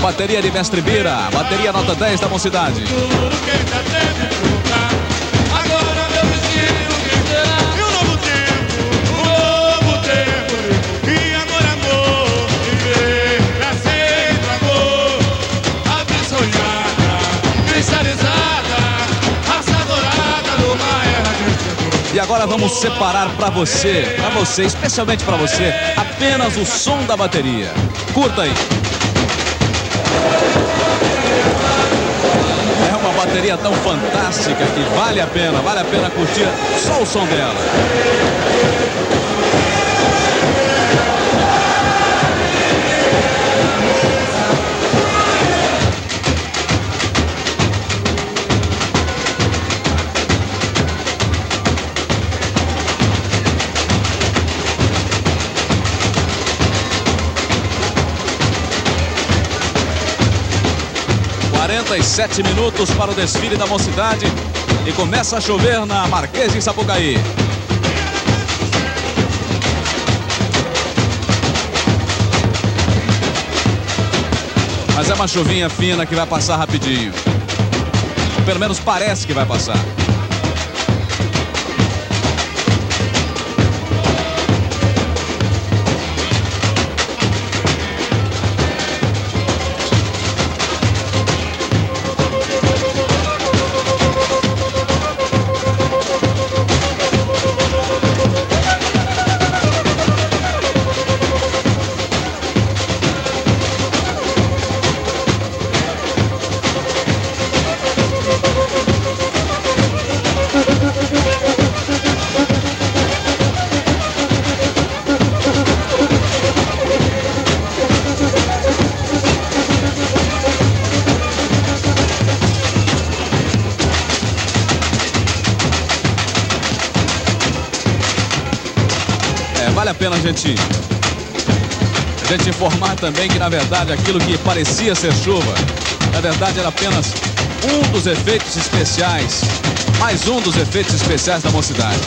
bateria de Mestre Bira, bateria nota 10 da Mocidade. E agora vamos separar para você, especialmente para você, apenas o som da bateria. Curta aí. É uma bateria tão fantástica que vale a pena curtir só o som dela. 47 minutos para o desfile da Mocidade e começa a chover na Marquês de Sapucaí. Mas é uma chuvinha fina que vai passar rapidinho. Pelo menos parece que vai passar. Vale a pena a gente informar também que, na verdade, aquilo que parecia ser chuva, na verdade, era apenas um dos efeitos especiais, mais um dos efeitos especiais da Mocidade.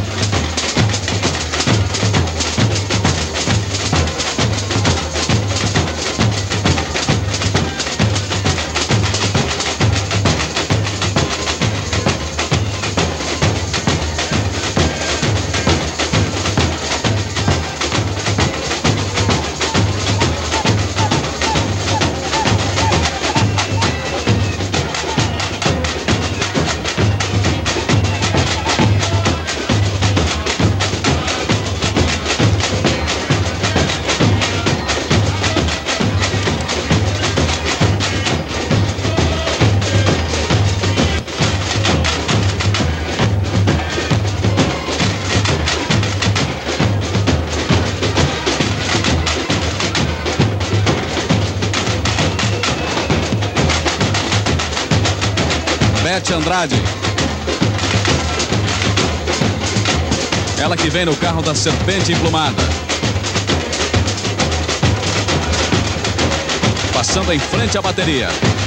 Beth Andrade. Ela que vem no carro da Serpente Emplumada. Passando em frente à bateria.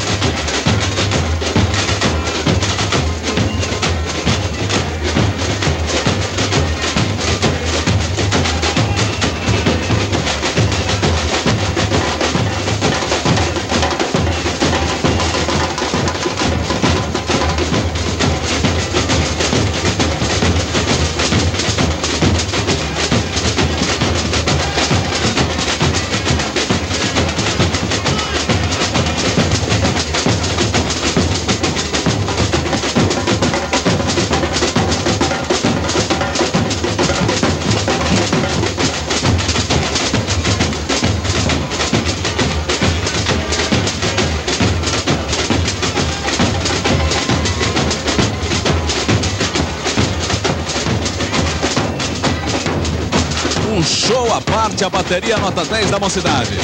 Um show à parte, a bateria nota 10 da Mocidade.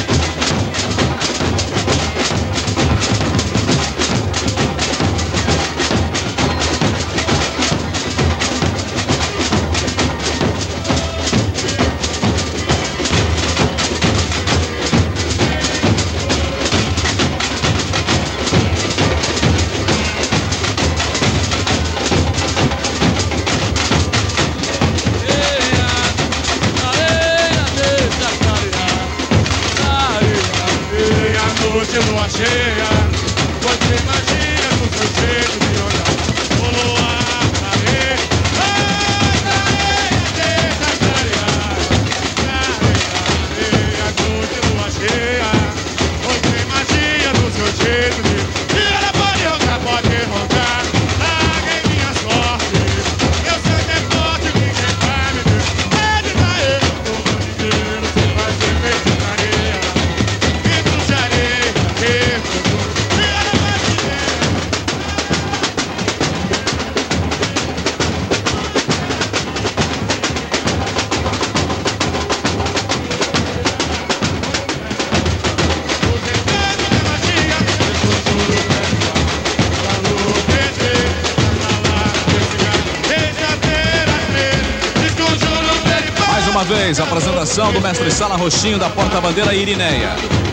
uma vez, a apresentação do mestre Sala Roxinho da porta-bandeira Irineia.